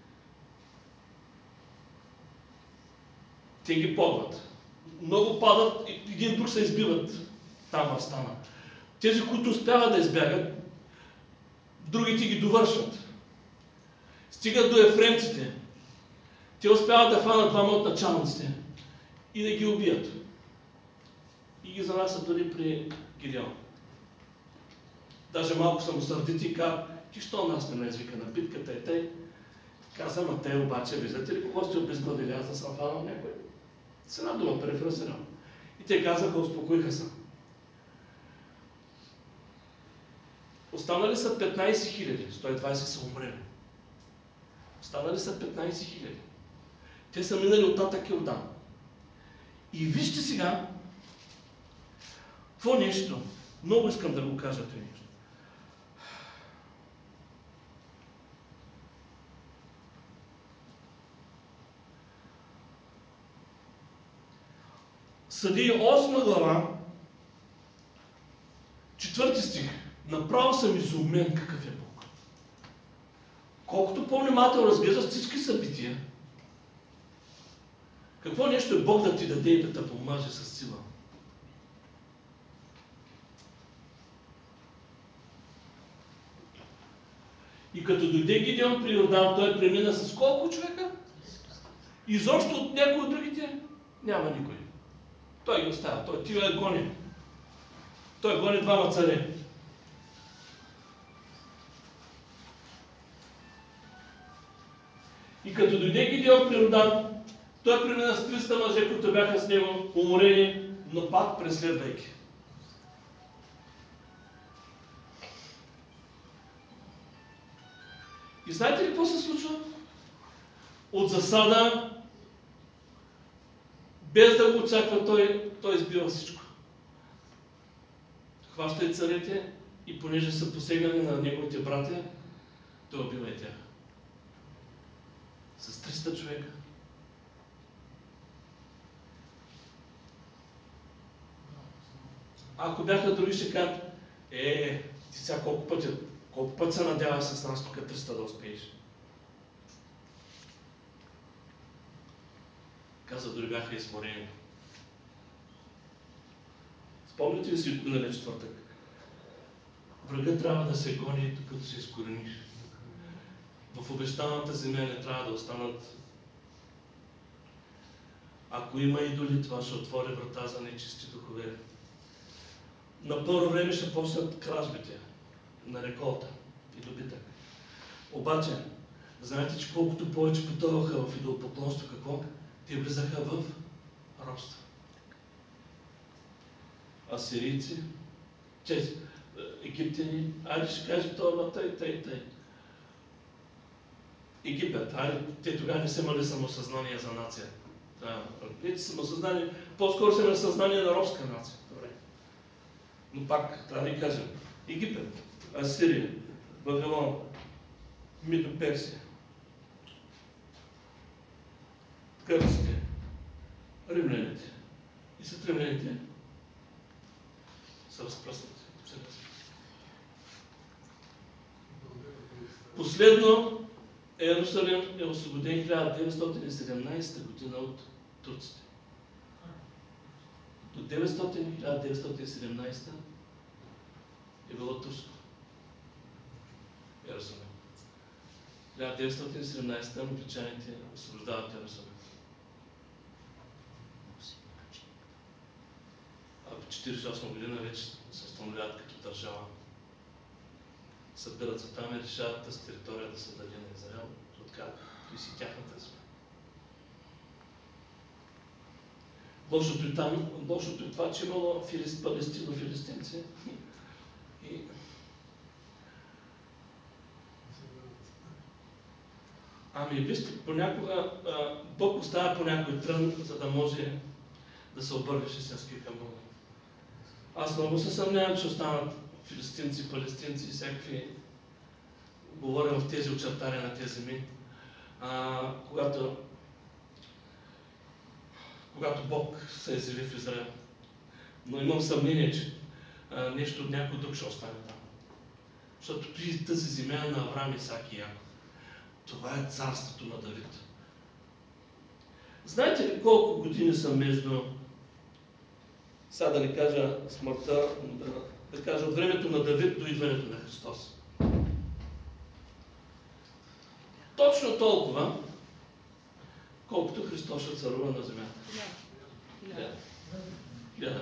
Speaker 1: Те ги подват. Много падат, един друг се избиват там в стана. Тези, които успяват да избягат, другите ги довършват. Стигат до ефремците. Те успяват да фанат двама от началниците и да ги убият. И ги занасят дори при Гидеон. Даже малко са му сърдити и казват, ти що нас не ме извика на битката и тъй? Казвам, а те обаче, виждате ли кого сте обезглавили, аз да съм фанал някой? С една дума перефразирам. И те казаха, успокоиха се. Останали са петнайсет хиляди, сто и двайсет са умрели. Останали са петнайсет хиляди. Те са минали оттатък Йордан. И вижте сега, какво нещо, много искам да го кажа това нещо. Съдии осма глава, четвърти стих. Направо съм изумен какъв е Бог. Колкото по-внимателно разглеждаш всички събития, какво нещо е Бог да ти даде и да те помаже с сила? И като дойде Гидеон при Йордан, той премина с колко човека? Изобщо от някои от другите? Няма никой. Той ги оставя. Той тива гони. Той гони двама царе. И като дойде Гидеон при Йордан, той премина с триста мъже, които бяха с него, уморени, но пак преследвайки. И знаете ли какво се случва? От засада, без да го очаква, той, той избива всичко. Хваща и царете и понеже са посегнали на неговите братя, той убива и тях. С триста човека. Ако бяха други, ще кажат, е, ти сега колко пъти, колко път се надяваш с нас тук триста да успееш. Каза, дори бяха изморени. Спомните ли си от миналия четвъртък? Врагът трябва да се гони, докато се изкорениш. В обещаната земя не трябва да останат. Ако има идоли, това ще отвори врата за нечисти духове. На първо време ще почнат кражбите на реколта и добитък. Обаче, знаете, че колкото повече потъваха в идолопоклонство, какво? Те влизаха в робство. Асирийци, че египтяни, айде ще кажем това, тъй, тъй, тъй. Египет, айде, те тогава не са имали самосъзнание за нация. Да, те самосъзнание, по-скоро са имали съзнание на робска нация. Добре. Но пак, трябва да ви кажем, Египет, Асирия, Вавилон, Мидо-Персия, гърците, римляните и след римляните са разпръснати. Последно Йерусалим е освободен хиляда деветстотин и седемнадесета година от турците. До хиляда деветстотин и седемнадесета е било турско. Йерусалим. хиляда деветстотин и седемнадесета англичаните освобождават Йерусалим. А в хиляда деветстотин четиридесет и осма година вече се установяват като държава. Събират се там и решават тази територия да се даде на Израел, откакто и си тяхната земя. Лошото и там, лошото и това, че имало филист, палестино-филистинци. И... Ами вижте, понякога а, Бог оставя по някой трън, за да може да се обърнеш истински към Бога. Аз много се съмнявам, че останат филистинци, палестинци и всякакви, говоря в тези очертания на тези земи, а, когато, когато Бог се изяви в Израел. Но имам съмнение, че а, нещо от някой друг ще остане там. Защото тази земя е на Авраам, Исак и Яков. Това е царството на Давид. Знаете ли колко години са между, сега да не кажа смъртта, да, да кажа от времето на Давид до идването на Христос? Точно толкова, колкото Христос ще царува на земята. Хиляда. Хиляда.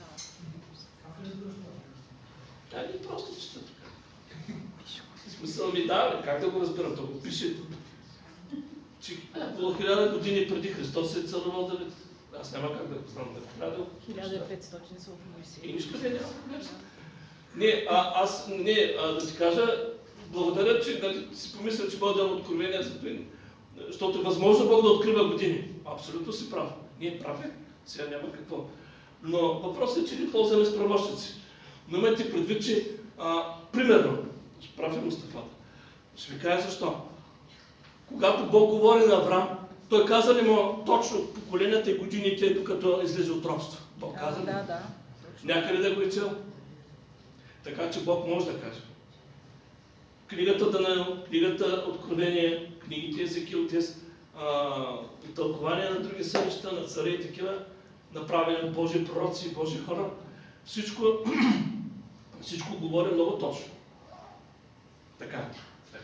Speaker 1: Ай, просто чета така. Смисъл ми дава, как да го разбирам? То го пише, че около хиляда години преди Христос се е царувал Давид. Аз няма как да го знам.
Speaker 3: хиляда и петстотин са в Моисей.
Speaker 1: И нищо не няма. Не, а, аз не, а, да ти кажа, благодаря, че нали, си помисля, че Бог да откровение, защото е възможно Бог да открива години. Абсолютно си прав. Ние прави, сега няма какво. Но въпросът е, че ни ползваме с правощици. Но имайте предвид, че а, примерно, ще правя Мустафата. Ще ви кажа защо. Когато Бог говори на Авраам, той каза ли му точно поколенията и годините, докато излезе от робство? Бог
Speaker 3: Да,
Speaker 1: каза ли?
Speaker 3: да, да.
Speaker 1: Някъде да го е цел. Така че Бог може да каже. Книгата Данаил, книгата Откровение, книгите Езекил, тези тълкования на други сънища, на царе и такива, направени от Божии пророци и Божии хора, всичко, всичко говори много точно. Така. така.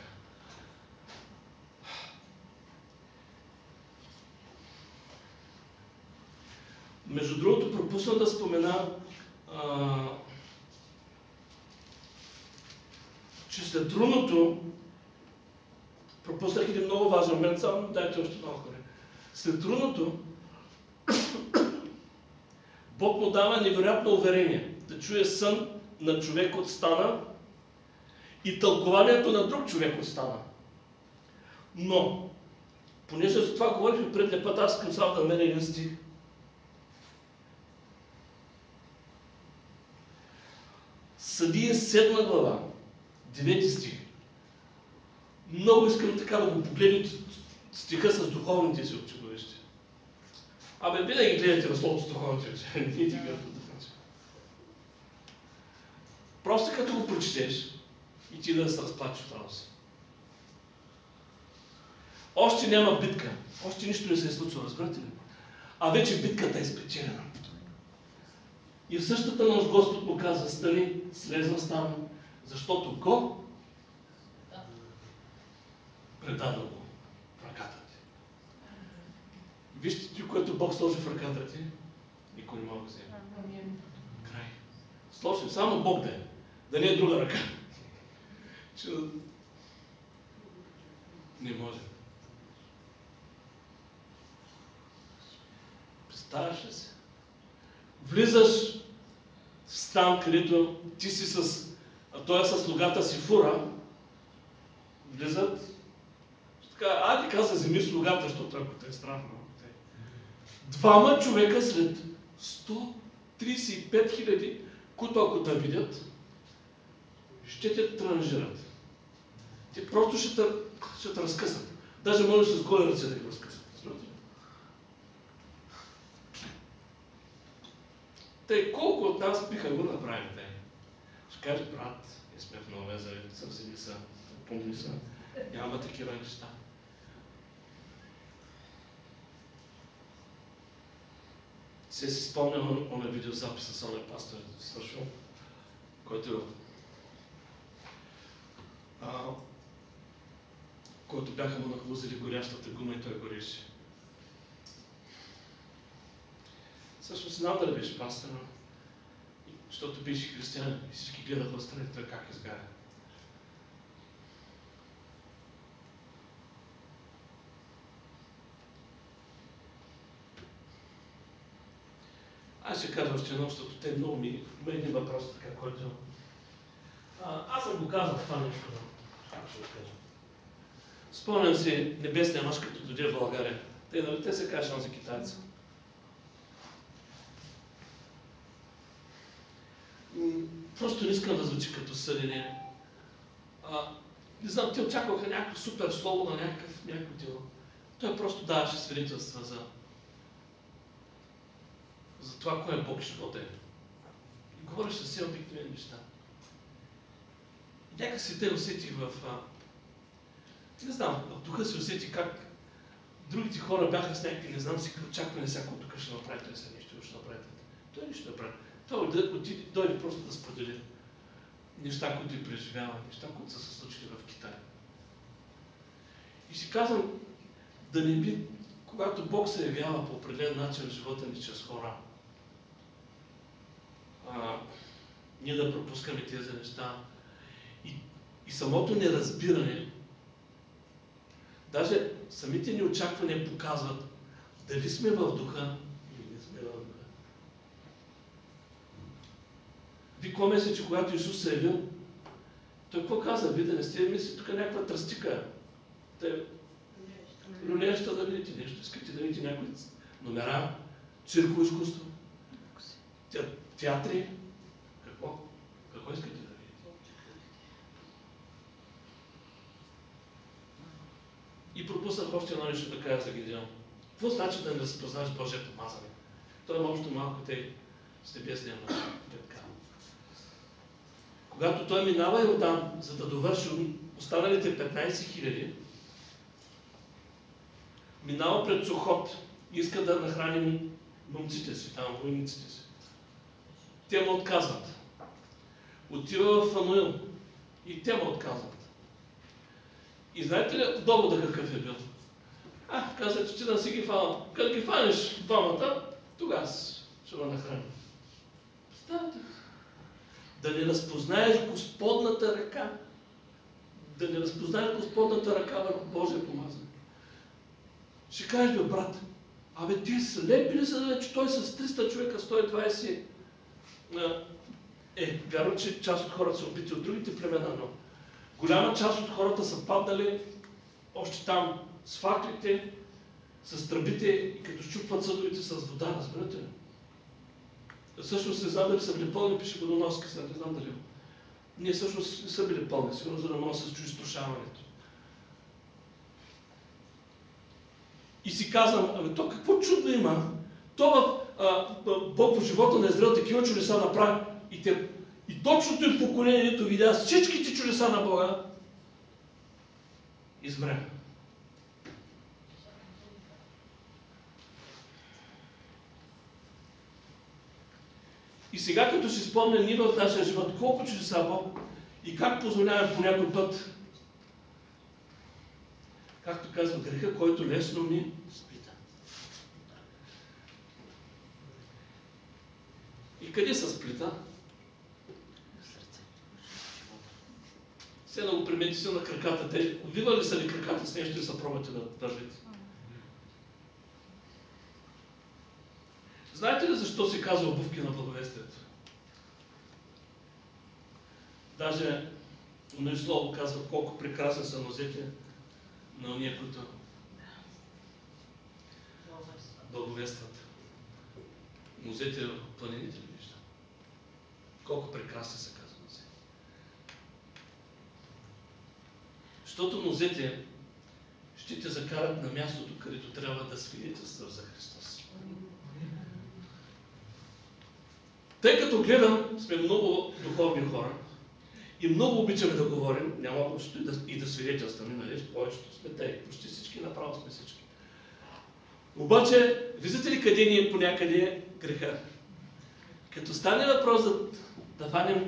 Speaker 1: Между другото, пропусна да спомена, а, че след руното, пропуснах един много важен момент, само дайте още малко време. След руното, Бог му дава невероятно уверение да чуе сън на човек от стана и тълкованието на друг човек от стана. Но, понеже за това говорихме предния път, аз искам само да намеря един стих. Съдия седма глава, девети стих. Много искам така да го погледнете стиха с духовните си очи, вижте. Абе, винаги гледате на словото с духовните очи, не ти гледате да фанче. Просто като го прочетеш и ти да се разплачеш в радост. Още няма битка, още нищо не се е случило, разбирате ли? А вече битката е спечелена. И в същата нощ Господ му казва: стани, слез в стана, защото го предадал го в ръката ти. Вижте, ти, което Бог сложи в ръката ти, никой не може да вземе. Край. Сложи, само Бог да е, да не е друга ръка. Че не може. Представяш ли се? Влизаш в стан, където ти си с, а той е с слугата си фура, влизат, така, айде каза, вземи слугата, защото ако те е страшно. Двама човека след сто тридесет и пет хиляди, които ако те видят, ще те транжират. Те просто ще те, ще те разкъсат. Даже можеш с голи ръце да ги разкъсат. Тъй колко от нас биха го направили те? Ще кажеш: брат, ние сме в Нова Езера, съвсеми са, помни са, няма такива неща. Се си спомням на видеозаписа с оня пастор Сършо, който а, който бяха му нахлузили горящата гума и той гореше. Всъщност не знам дали беше пастор, защото беше християнин и всички гледаха отстрани той как изгаря. Аз ще кажа още едно, защото те много ми има един въпрос, така, който... А, аз съм го казал това нещо, но как ще го кажа? Спомням си небесния мъж, като дойде в България. Те, нали, те се каже за китайца. Просто не искам да звучи като съдение. А, не знам, те очакваха някакво супер слово на някакъв, някакво дело. Той просто даваше свидетелства за, за това, кой е Бог и живота е. И говореше съвсем обикновени неща. И някак си те усетих в... А, не знам, в духа си усети как другите хора бяха с някакви, не знам си какво очакване, всяко тук ще направи, той сега нищо ще направи. Той нищо направи. Той отиде, дойде просто да сподели неща, които е преживява, неща, които са се случили в Китай. И си казвам, да не би, когато Бог се явява по определен начин в живота ни чрез хора, а, ние да пропускаме тези неща. И, и самото неразбиране, даже самите ни очаквания показват дали сме в духа или не сме в духа. Ви какво мисля, че когато Исус се явил, той какво каза? Вие да не сте мисли, тук някаква тръстика. Те люлеща да видите нещо, искате да видите някои номера, цирково изкуство, театри. Какво? Какво искате да видите? И пропуснах още едно нещо да кажа за Гидеон. Какво значи да не разпознаш Божието помазане? Той е общо малко те с небесния мъж. Когато той минава Йордан, за да довърши останалите петнайсет хиляди, минава пред Сухот, иска да нахрани момците си, там войниците си. Те му отказват. Отива в Фануил и те му отказват. И знаете ли довода какъв е бил? А, каза, че ти да си ги фанал. Като ги фанеш двамата, тогава ще го нахраня. Представете. Да не разпознаеш Господната ръка. Да не разпознаеш Господната ръка върху Божия помазан. Ще кажеш, бе, брат, абе, ти слепи ли са, че той с триста човека, сто и двайсет. Е, вярно, че част от хората са убити от другите племена, но голяма част от хората са паднали още там с факлите, с тръбите и като щупват съдовете с вода, разбирате ли? Всъщност не знам дали са били пълни, пише водоноски, сега не знам дали. Ние всъщност не са били пълни, сигурно за да може да се чуи изтрошаването. И си казвам, ами то какво чудно има? То в а, Бог в живота на Израел такива чудеса направи и, те, и точното им поколението видя всичките чудеса на Бога, измря. И сега като си спомня ние в нашия живот, колко чудеса Бог и как позволяваме по някой път, както казва греха, който лесно ни сплита. И къде се сплита? Сега да го примети си на краката. Те увивали са ли краката с нещо и са пробвате да държите? Знаете ли защо се казва обувки на благовестието? Даже едно слово казва колко прекрасни са нозете на уния, които благовестват. Нозете в планините ли вижда? Колко прекрасни са, казва нозете. Защото нозете ще те закарат на мястото, където трябва да свидетелстваш за Христос. Тъй като гледам, сме много духовни хора и много обичаме да говорим, няма общо и да, и да свидетелстваме, нали? Повечето сме тъй, почти всички, направо сме всички. Обаче, виждате ли къде ни е понякъде греха? Като стане въпрос да, да хванем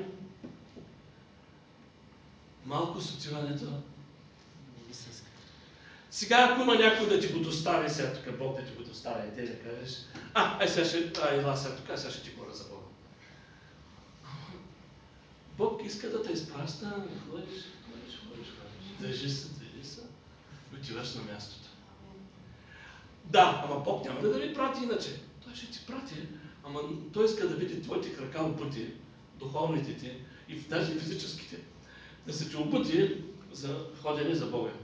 Speaker 1: малко с отиването. Сега, ако има някой да ти го достави, сега тук Бог да ти го достави, и те да кажеш, а, ай сега ще, а, ела сега тук, сега ще ти говоря за Бога. Бог иска да те изпраща, ходиш, ходиш, ходиш, ходиш, държи се, държи се, и отиваш на мястото. Да, ама Бог няма да ви прати иначе. Той ще ти прати, ама Той иска да види твоите крака обути, духовните ти и даже физическите, да се ти обути за ходене за Бога.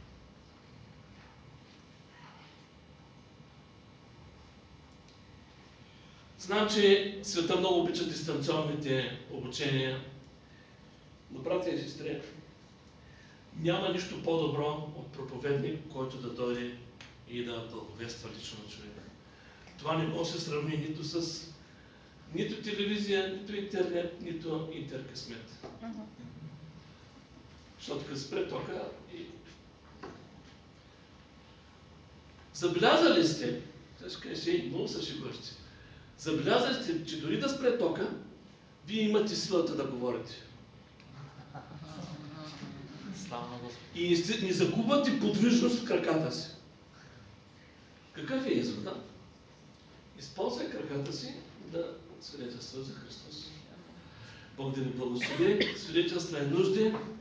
Speaker 1: Знам, че света много обича дистанционните обучения, но, братя и сестри, няма нищо по-добро от проповедник, който да дойде и да благовества лично на човека. Това не може да се сравни нито с нито телевизия, нито интернет, нито интеркъсмет. Защото като спре тока и... Забелязали сте, сега ще кажа, много са шегуващи. Забелязали сте, че дори да спре тока, вие имате силата да говорите. И не загубвате подвижност в краката си. Какъв е извода? Използвай краката си да свидетелства за Христос. Бог да ви благослови, свидетелства е нужди,